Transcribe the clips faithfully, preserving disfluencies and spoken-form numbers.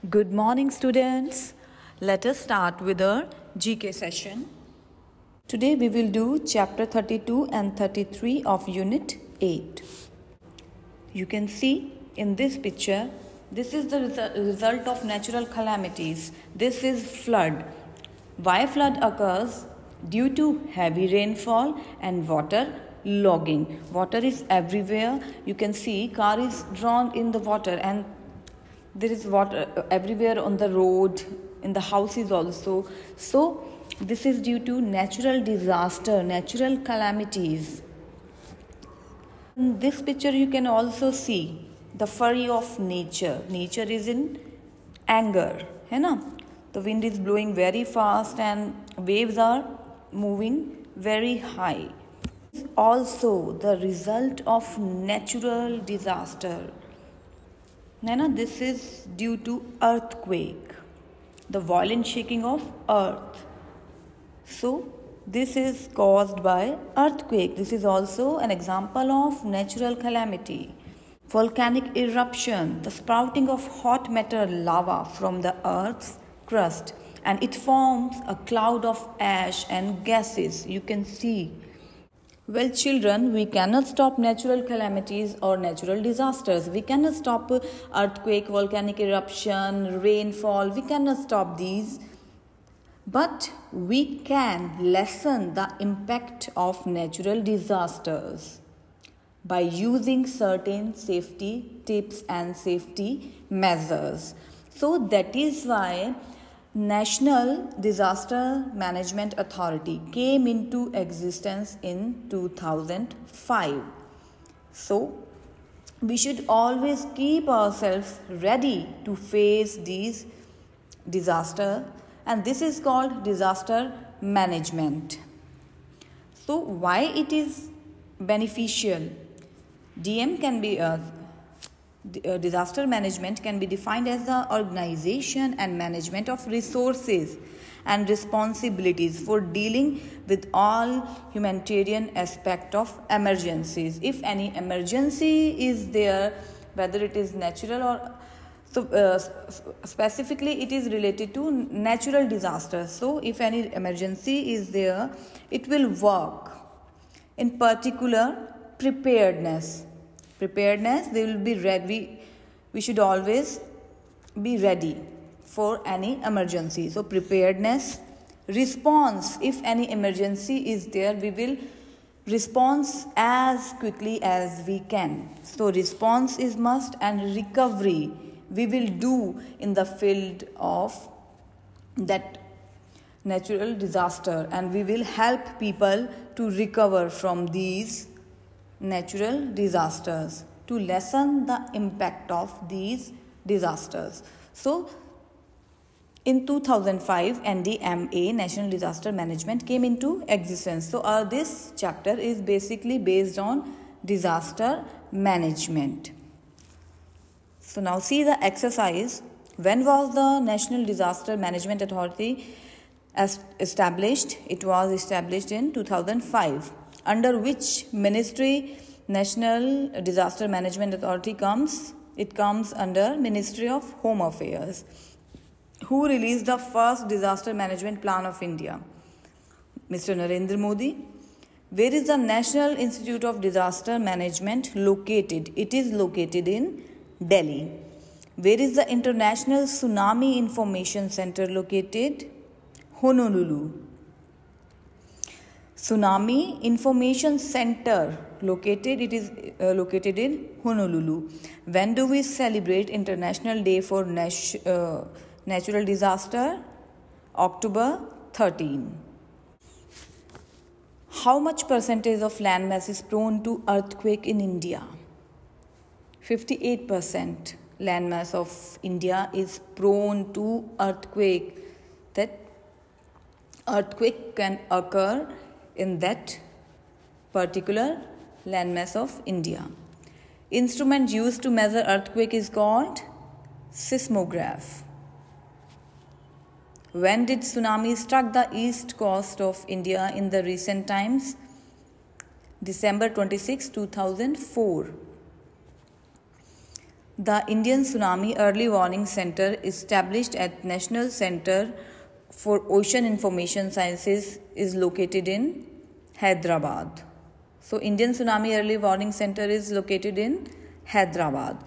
Good morning, students. Let us start with our G K session. Today we will do chapter thirty-two and thirty-three of unit eight. You can see in this picture, this is the result of natural calamities. This is flood. Why flood occurs? Due to heavy rainfall and water logging. Water is everywhere. You can see car is drawn in the water and there is water everywhere on the road, in the houses also. So this is due to natural disaster, natural calamities. In this picture you can also see the fury of nature. Nature is in anger, है ना? The wind is blowing very fast and waves are moving very high. Also the result of natural disaster. Nana, this is due to earthquake, the violent shaking of earth. So this is caused by earthquake. This is also an example of natural calamity. Volcanic eruption, the sprouting of hot metal lava from the earth's crust, and it forms a cloud of ash and gases. You can see. Well, children, we cannot stop natural calamities or natural disasters. We cannot stop earthquake, volcanic eruption, rainfall. We cannot stop these. But we can lessen the impact of natural disasters by using certain safety tips and safety measures. So that is why National Disaster Management Authority came into existence in two thousand five. So we should always keep ourselves ready to face these disasters, and this is called disaster management. So why it is beneficial? D M can be a Uh, disaster management can be defined as the organization and management of resources and responsibilities for dealing with all humanitarian aspect of emergencies. If any emergency is there, whether it is natural or so uh, specifically it is related to natural disasters. So if any emergency is there, it will work. In particular, preparedness. Preparedness, they will be ready. We, we should always be ready for any emergency. So preparedness, response. If any emergency is there, we will respond as quickly as we can. So response is must, and recovery we will do in the field of that natural disaster, and we will help people to recover from these natural disasters, to lessen the impact of these disasters. So in two thousand five, N D M A, National Disaster Management, came into existence. So uh, this chapter is basically based on disaster management. So now see the exercise. When was the National Disaster Management Authority established? It was established in two thousand five. Under which ministry National Disaster Management Authority comes? It comes under Ministry of Home Affairs. Who released the first disaster management plan of India? Mister Narendra Modi. Where is the National Institute of Disaster Management located? It is located in Delhi. Where is the International Tsunami Information Center located? Honolulu. Tsunami Information Center located, it is uh, located in Honolulu. When do we celebrate International Day for Nat- uh, Natural Disaster? October thirteenth. How much percentage of landmass is prone to earthquake in India? fifty-eight percent landmass of India is prone to earthquake. That earthquake can occur in that particular landmass of India. Instrument used to measure earthquake is called seismograph. When did tsunami struck the east coast of India in the recent times? December twenty-sixth, two thousand four. The Indian Tsunami Early Warning Center, established at National Center for Ocean Information Sciences, is located in Hyderabad. So, Indian Tsunami Early Warning Center is located in Hyderabad.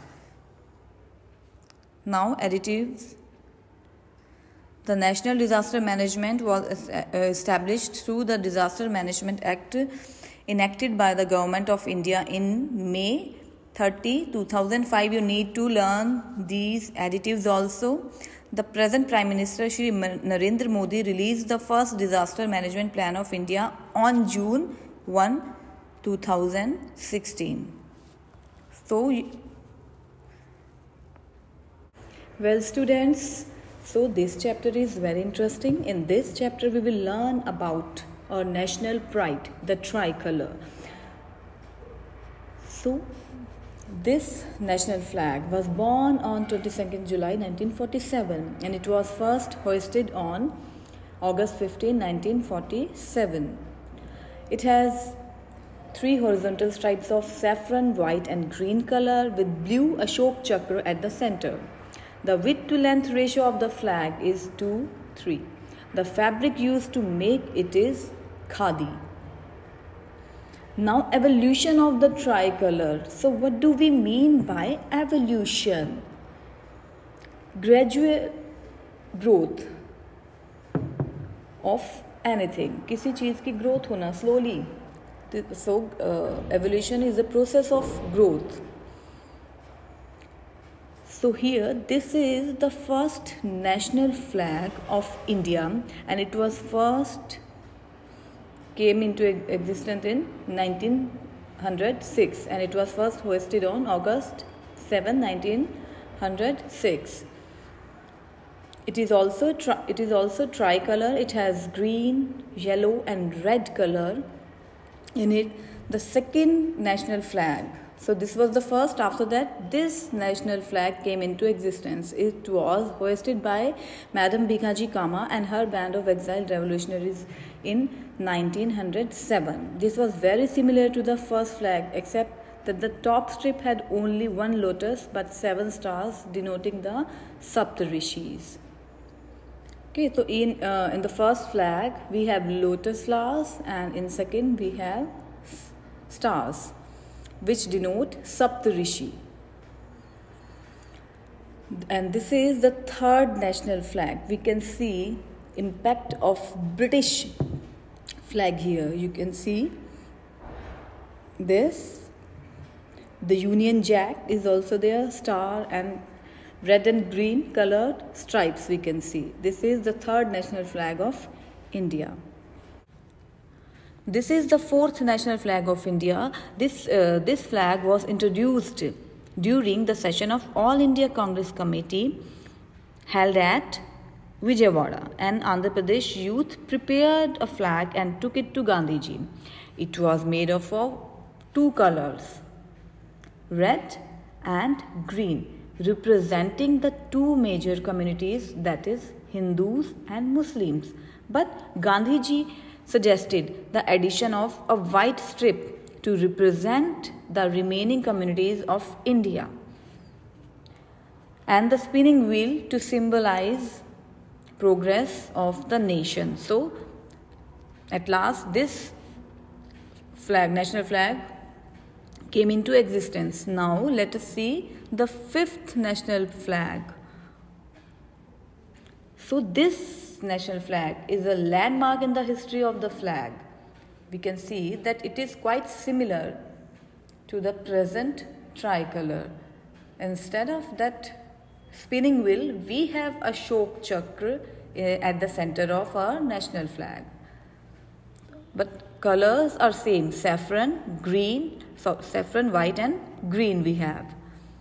Now, additives. The National Disaster Management was established through the Disaster Management Act enacted by the Government of India in May thirtieth, two thousand five. You need to learn these additives also. The present Prime Minister Shri Narendra Modi released the first Disaster Management Plan of India on June first, two thousand sixteen. So, well students, so this chapter is very interesting. In this chapter we will learn about our national pride, the tricolor. So this national flag was born on twenty-second July nineteen forty-seven and it was first hoisted on August fifteenth, nineteen forty-seven. It has three horizontal stripes of saffron, white and green color with blue Ashok Chakra at the center. The width to length ratio of the flag is two three. The fabric used to make it is khadi. Now, evolution of the tricolor. So, what do we mean by evolution? Gradual growth of anything. किसी चीज़ की growth होना slowly. So, uh, evolution is a process of growth. So here, this is the first national flag of India and it was first came into existence in nineteen oh six and it was first hoisted on August seventh, nineteen oh six. It is also tri- it is also tricolor. It has green, yellow and red color in it. The second national flag. So this was the first. After that, this national flag came into existence. It was hoisted by Madam Bhikaji Cama and her band of exiled revolutionaries in nineteen oh seven. This was very similar to the first flag, except that the top strip had only one lotus but seven stars denoting the Saptarishis. Okay, so in uh, in the first flag we have lotus flowers and in second we have stars, which denote Saptarishi. And this is the third national flag. We can see impact of British flag here. You can see this. The Union Jack is also there, star and red and green colored stripes we can see. This is the third national flag of India. This is the fourth national flag of India. This, uh, this flag was introduced during the session of All India Congress Committee held at Vijayawada, and Andhra Pradesh youth prepared a flag and took it to Gandhiji. It was made up of two colors, red and green, representing the two major communities, that is Hindus and Muslims. But Gandhiji suggested the addition of a white strip to represent the remaining communities of India and the spinning wheel to symbolize progress of the nation. So, at last this flag, national flag, came into existence. Now, let us see the fifth national flag. So, this national flag is a landmark in the history of the flag. We can see that it is quite similar to the present tricolor. Instead of that spinning wheel, we have a Ashok Chakra at the center of our national flag. But colors are same, saffron, green, so saffron, white and green we have.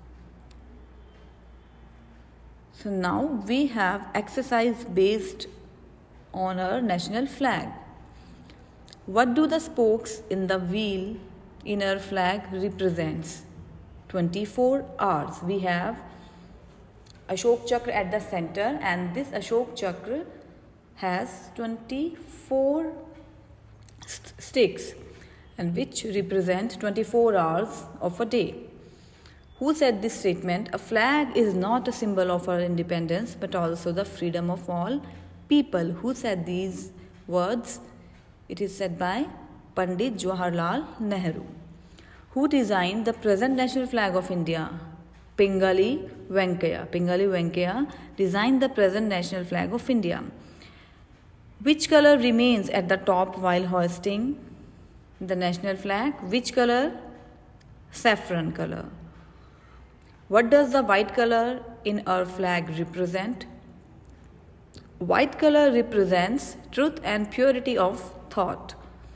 So now we have exercise based on our national flag. What do the spokes in the wheel in our flag represents? twenty-four hours. We have Ashok Chakra at the center, and this Ashok Chakra has twenty-four st- sticks and which represent twenty-four hours of a day. Who said this statement? A flag is not a symbol of our independence but also the freedom of all people. Who said these words? It is said by Pandit Jawaharlal Nehru. Who designed the present national flag of India? Pingali Venkaiah. Pingali Venkaiah designed the present national flag of India. Which color remains at the top while hoisting the national flag? Which color? Saffron color. What does the white color in our flag represent? White color represents truth and purity of thought.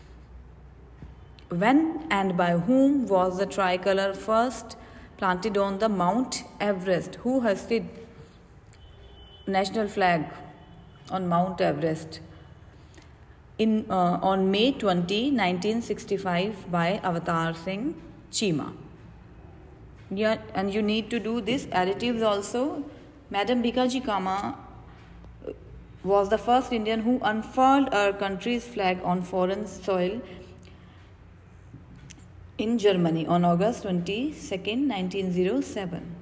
When and by whom was the tricolor first planted on the Mount Everest? Who hoisted national flag on Mount Everest? In, uh, on May twentieth, nineteen sixty-five by Avatar Singh Cheema. Yeah, and you need to do this additives also. Madam Bhikaji Cama was the first Indian who unfurled our country's flag on foreign soil in Germany on August twenty-second, nineteen oh seven.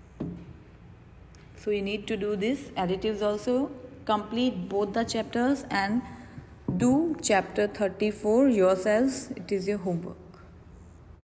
So you need to do this additives also. Complete both the chapters and do chapter thirty-four yourselves. It is your homework.